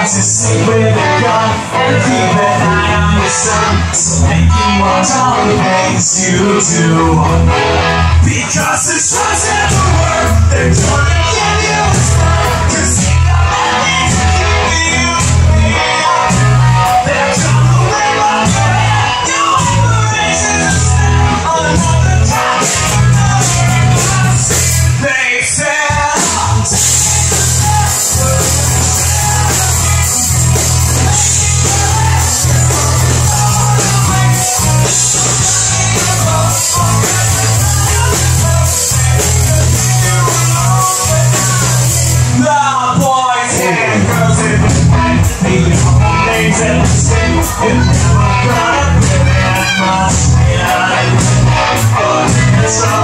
to sleep with a gun and keep an eye on the sun, so make you watch all the things you do. Because the drugs never work, they're gonna give you a spark, 'cause they know that they can keep you up. They're gonna whip up your head, you operations are set on another time. They said and the same, it's never gonna be that much. But it's